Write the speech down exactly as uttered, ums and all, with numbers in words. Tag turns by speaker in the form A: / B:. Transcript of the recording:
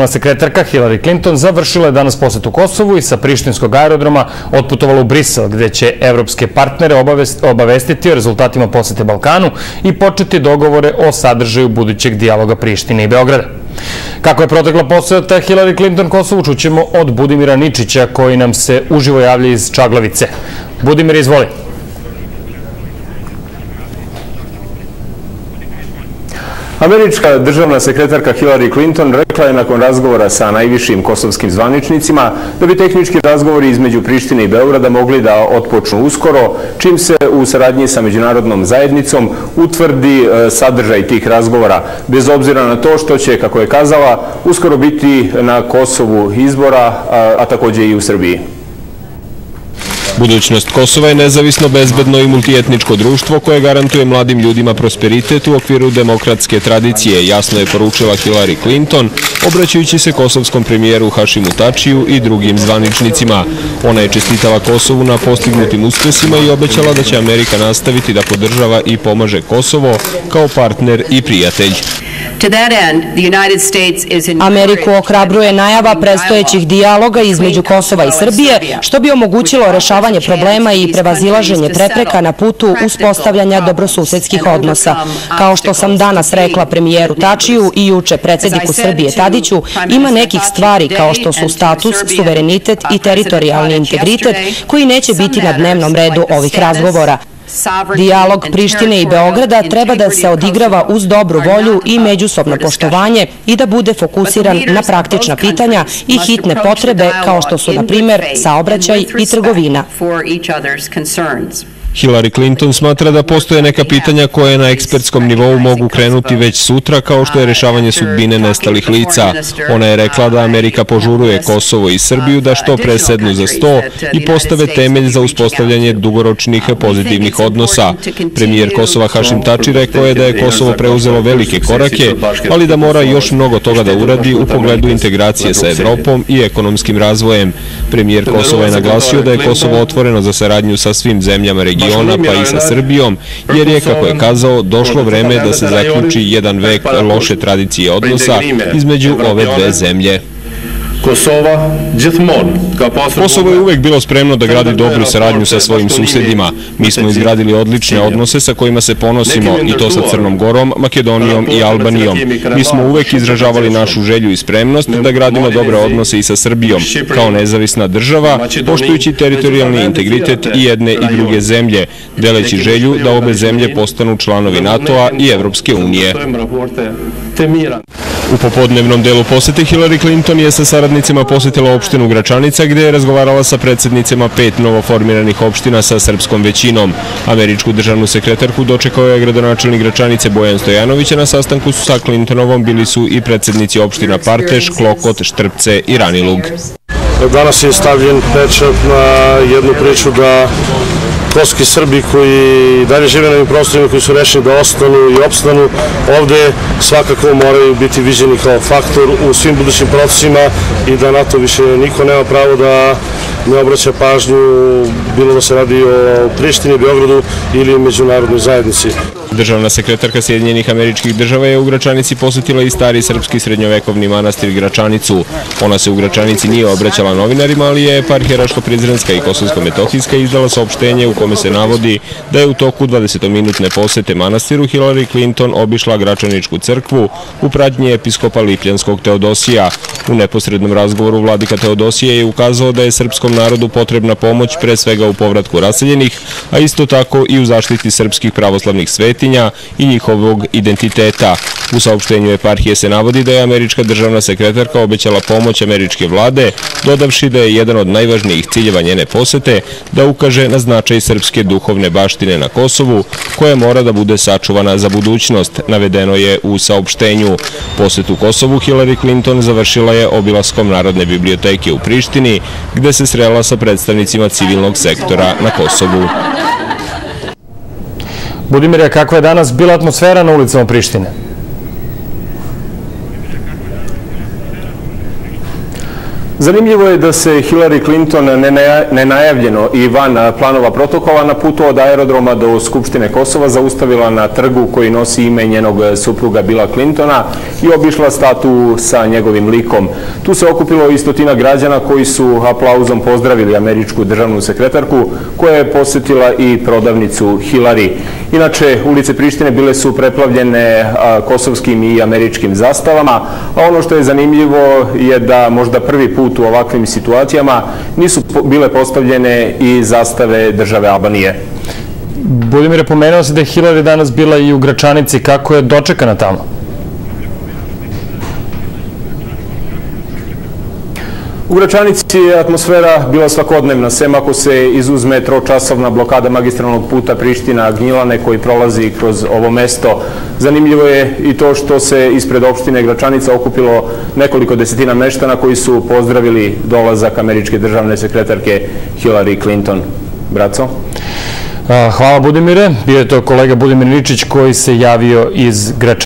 A: državna sekretarka Hillary Clinton završila je danas posetu Kosovu i sa prištinskog aerodroma otputovala u Brisel, gde će evropske partnere obavestiti o rezultatima posete Balkanu i početi dogovore o sadržaju budućeg dijaloga Prištine i Beograda. Kako je protekla poseta Hillary Clinton Kosovu, čućemo od Budimira Ničića, koji nam se uživo javlja iz Čaglavice. Budimir, izvoli.
B: Američka državna sekretarka Hillary Clinton rekla je nakon razgovora sa najvišim kosovskim zvaničnicima da bi tehnički razgovori između Prištine i Beograda mogli da otpočnu uskoro, čim se u saradnji sa međunarodnom zajednicom utvrdi sadržaj tih razgovora, bez obzira na to što će, kako je kazala, uskoro biti na Kosovu izbora, a takođe i u Srbiji.
C: Budućnost Kosova je nezavisno, bezbedno i multietničko društvo koje garantuje mladim ljudima prosperitet u okviru demokratske tradicije, jasno je poručila Hillary Clinton, obraćajući se kosovskom premijeru Hašimu Tačiju i drugim zvaničnicima. Ona je čestitala Kosovu na postignutim uspesima i obećala da će Amerika nastaviti da podržava i pomaže Kosovo kao partner i prijatelj.
D: Ameriku ohrabruje najava predstojećih dijaloga između Kosova i Srbije, što bi omogućilo rešavanje problema i prevazilaženje prepreka na putu uspostavljanja dobrosusedskih odnosa. Kao što sam danas rekla premijeru Tačiju i juče predsjedniku Srbije Tadiću, ima nekih stvari kao što su status, suverenitet i teritorijalni integritet koji neće biti na dnevnom redu ovih razgovora. Dijalog Prištine i Beograda treba da se odigrava uz dobru volju i međusobno poštovanje i da bude fokusiran na praktična pitanja i hitne potrebe kao što su, na primjer, saobraćaj i trgovina.
C: Hillary Clinton smatra da postoje neka pitanja koje na ekspertskom nivou mogu krenuti već sutra, kao što je rešavanje sudbine nestalih lica. Ona je rekla da Amerika požuruje Kosovo i Srbiju da što pre sednu za sto i postave temelj za uspostavljanje dugoročnih pozitivnih odnosa. Premijer Kosova Hašim Tači rekao je da je Kosovo preuzelo velike korake, ali da mora još mnogo toga da uradi u pogledu integracije sa Evropom i ekonomskim razvojem. Premijer Kosova je naglasio da je Kosovo otvoreno za saradnju sa svim zemljama regiona, pa i sa Srbijom, jer je, kako je kazao, došlo vreme da se zaključi jedan vek loše tradicije odnosa između ove dve zemlje. Kosovo je uvek bilo spremno da gradi dobru saradnju sa svojim susedima. Mi smo izgradili odlične odnose sa kojima se ponosimo, i to sa Crnom Gorom, Makedonijom i Albanijom. Mi smo uvek izražavali našu želju i spremnost da gradimo dobre odnose i sa Srbijom, kao nezavisna država, poštujući teritorijalni integritet i jedne i druge zemlje, deleći želju da obe zemlje postanu članovi NATO-a i Evropske unije. U popodnevnom delu posete Hillary Clinton je sa saradnicima posetila opštinu Gračanica, gde je razgovarala sa predsednicima pet novoformiranih opština sa srpskom većinom. Američku državnu sekretarku dočekao je gradonačelnik Gračanice Bojan Stojanović, a na sastanku sa Clintonovom bili su i predsednici opština Parteš, Klokot, Štrpce i Ranilug.
E: Danas je stavljen pečat na jednu priču da kosovski Srbi koji dalje žive na ovim prostorima, koji su rešeni da ostanu i opstanu ovde, svakako moraju biti viđeni kao faktor u svim budućim procesima i da na to više niko nema pravo da ne obraća pažnju, bilo da se radi o Prištini, Beogradu ili međunarodnoj zajednici.
C: Državna sekretarka Sjedinjenih Američkih Država je u Gračanici posetila i stari srpski srednjovekovni manastir Gračanicu. Ona se u Gračanici nije obraćala novinarima, ali je eparhija Raško-Prizrenska i Kosovsko-Metohijska izdala saopštenje u kome se navodi da je u toku dvadesetominutne posete manastiru Hillary Clinton obišla Gračaničku crkvu u pratnji episkopa Lipljanskog Teodosija. U neposrednom razgovoru vladika Teodosije je ukazao da je srpskom narodu potrebna pomoć pre svega u povratku raseljenih, a isto tako i u zaštiti srpskih pravoslavnih svetinja i njihovog identiteta. U saopštenju eparhije se navodi da je američka državna sekretarka obećala pomoć američke vlade, dodavši da je jedan od najvažnijih ciljeva njene posete da ukaže na značaj srpske duhovne baštine na Kosovu, koja mora da bude sačuvana za budućnost, navedeno je u saopštenju. Posetu Kosovu Hillary Clinton završila je obilaskom Narodne biblioteke u Prištini, gde se srela sa predstavnicima civilnog sektora na Kosovu.
A: Budimire, kakva je danas bila atmosfera na ulicama Prištine?
B: Zanimljivo je da se Hillary Clinton nenajavljeno i van planova protokola na putu od aerodroma do Skupštine Kosova zaustavila na trgu koji nosi ime njenog supruga Billa Clintona i obišla statu sa njegovim likom. Tu se okupilo i stotina građana koji su aplauzom pozdravili američku državnu sekretarku koja je posjetila i prodavnicu Hillary. Inače, ulice Prištine bile su preplavljene kosovskim i američkim zastavama, a ono što je zanimljivo je da možda prvi put u ovakvim situacijama nisu bile postavljene i zastave države Albanije.
A: Budimire, pomenuo se da je Hillary danas bila i u Gračanici. Kako je dočekana tamo?
B: U Gračanici je atmosfera bila svakodnevna, sem ako se izuzme tročasovna blokada magistralnog puta Priština-Gnjilane koji prolazi kroz ovo mesto. Zanimljivo je i to što se ispred opštine Gračanica okupilo nekoliko desetina meštana koji su pozdravili dolazak američke državne sekretarke Hillary Clinton. Braco?
A: Hvala, Budimire. Bio je to kolega Budimir Ničić koji se javio iz Gračanice.